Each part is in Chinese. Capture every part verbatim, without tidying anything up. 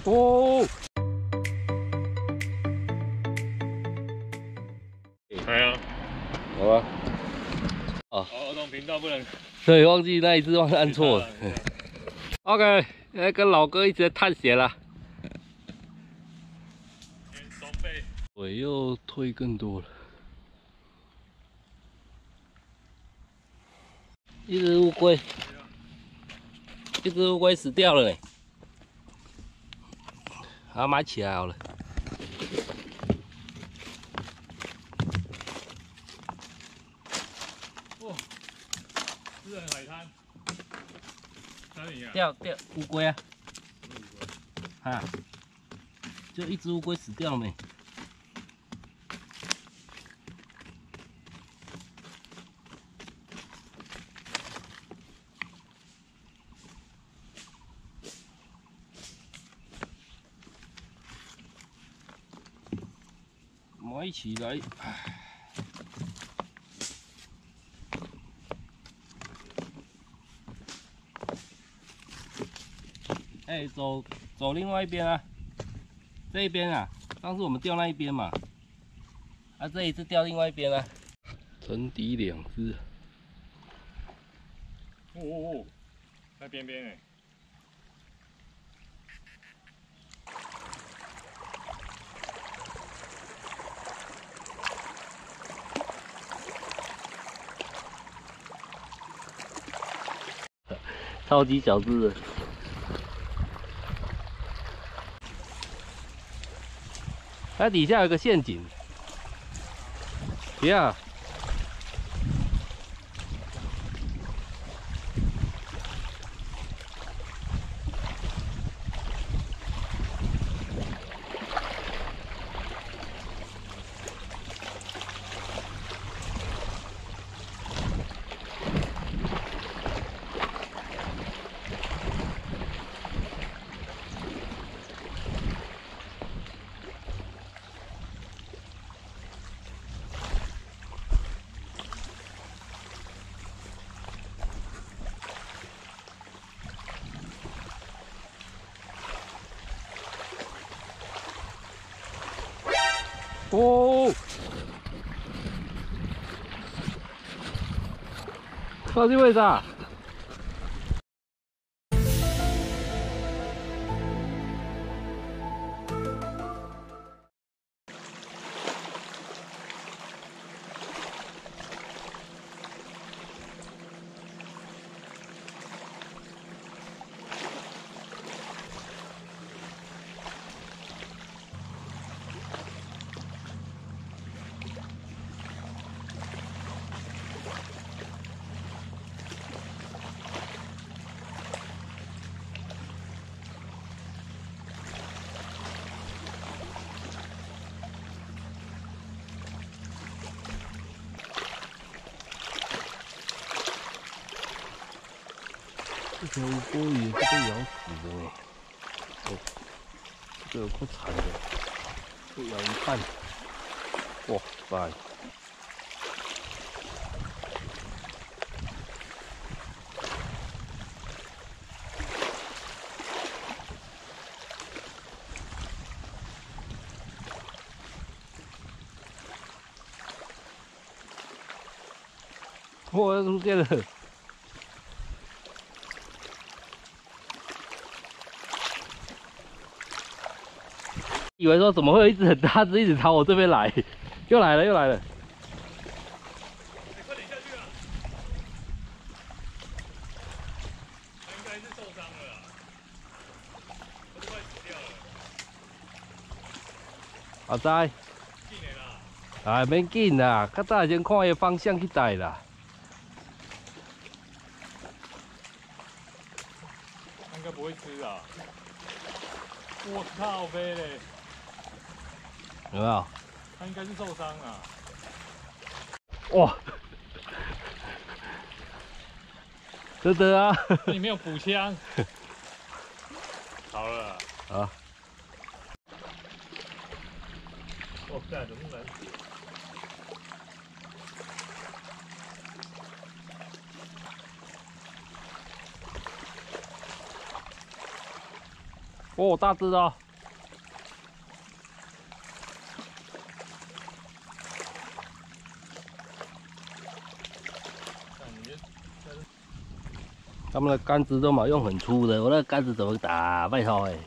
哦， 哎呀， 好吧。 哦，儿童频道不能。 对，忘记那一次忘了按错了。OK， 来跟老哥一直在探险啦。 收费。 水又退更多了。一只乌龟，一只乌龟死掉了呢。好，买起来好了。 哦，私人海滩。哪里呀？ 掉掉乌龟啊！啊，就一只乌龟死掉了没？买起来。哎、欸，走走另外一边啊，这一边啊，上次我们钓那一边嘛，啊，这一次钓另外一边啊，沉底两只。 哦哦哦，在边边哎。 超级小只的。它底下有个陷阱，别啊！哦，放进位置啊！这条乌龟也是被咬死的哎！哦，这个有够惨的，被咬一半。哇塞！哇，出现了！以为说怎么会有一只很大只一直朝我这边来，又来了又来了。 快点下去啊！他应该是受伤了啦，他都快死掉了。 阿仔， 进来啦！ 哎，免紧啦，较早先看伊方向去带啦。 他应该不会吃啊！我靠，飞嘞！ 有没有？ 他应该是受伤啊！ 哇！真的啊！ 你没有补枪。好了。 好。 哇塞，怎么难死？ 哦，大只的、哦。他们的杆子都嘛用很粗的，我那个杆子怎么打？拜托哎、欸，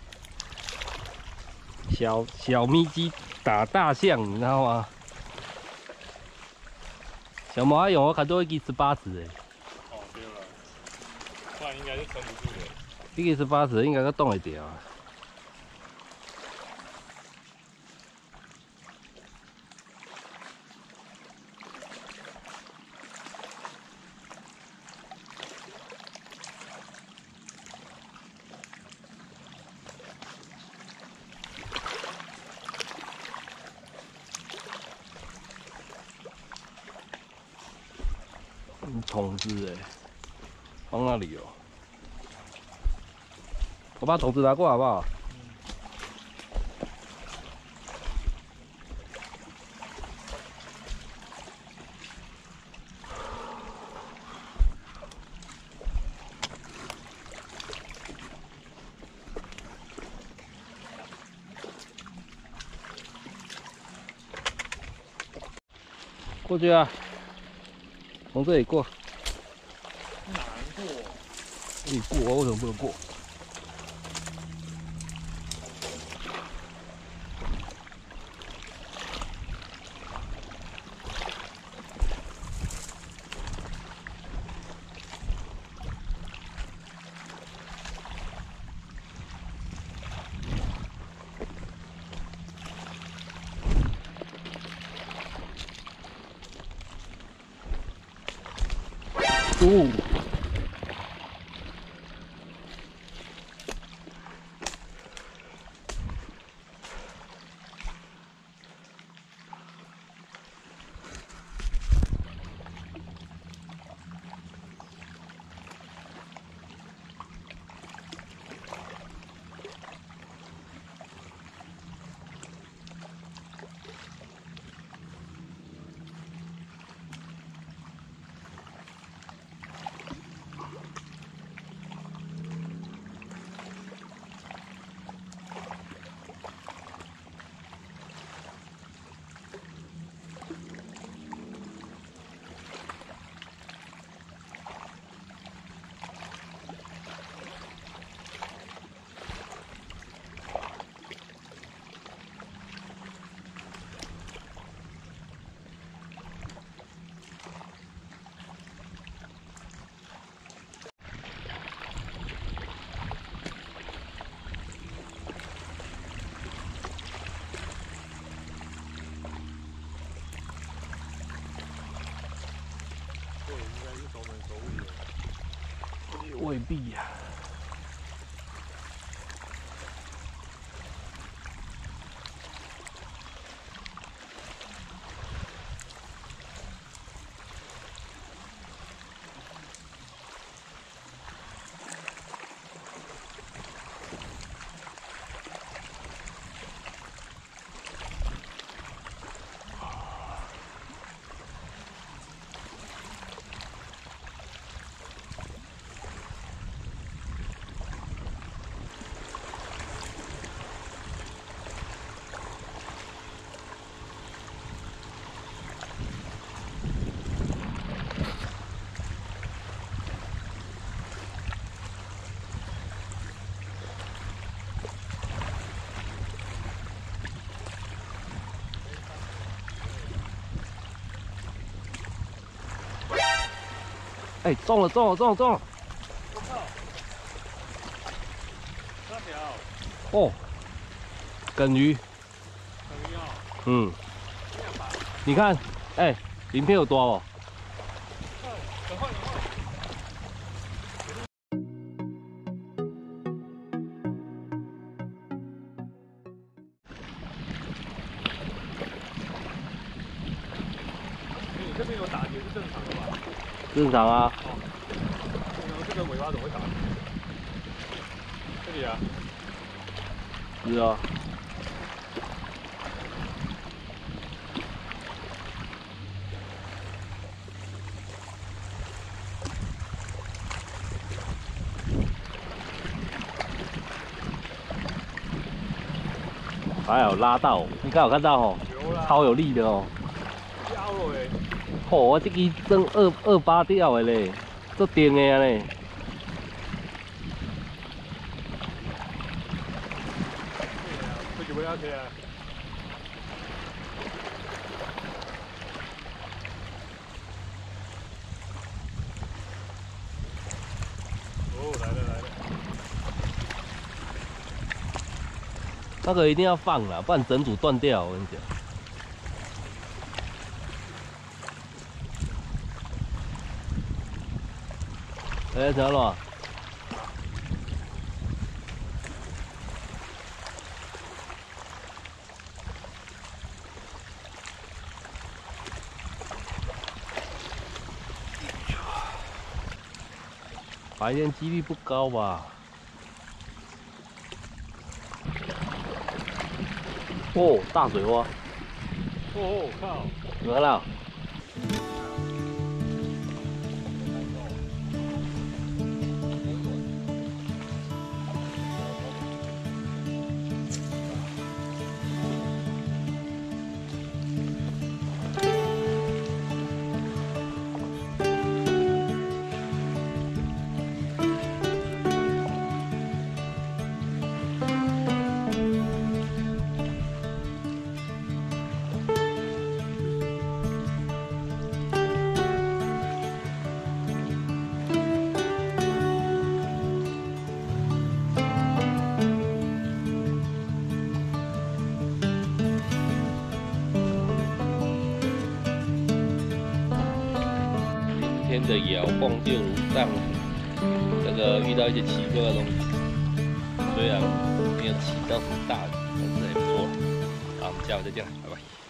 小小咪鸡打大象，你知道吗？小毛阿勇我看都会给十八尺哎。 哦，对了，不然应该是撑不住的。 这个十八尺应该个动会掉啊。桶子哎，放那里哦。我把桶子拿过来好不好？过去啊，从这里过。 难过。 可以过，为什么不能过？哦。未必呀、啊。哎、欸，中了中了中了中了！ 我靠！那条哦，梗鱼。 梗鱼啊！ 嗯。你看，哎、欸，鳞片有多哦？ 赶快赶快！你这边有打结是正常的吧？ 正常啊。 哦，这个尾巴怎么会打结？这里啊。 是啊。 还有拉到，你刚有看到哦， 有啦， 超有力的哦。 掉了诶。 哦，我这支装二二八吊的嘞，做定的啊嘞。 不就不要去啊？哦，来了来了。 那个一定要放啦，不然整组断掉。我跟你讲。哎，怎么了？白天几率不高吧？哦，大水花！ 哦靠！ 有看到？今天的摇晃就如上，这个遇到一些奇怪的东西，虽然没有起到什么大雨，但是还不错。好，我们下回再见，拜拜。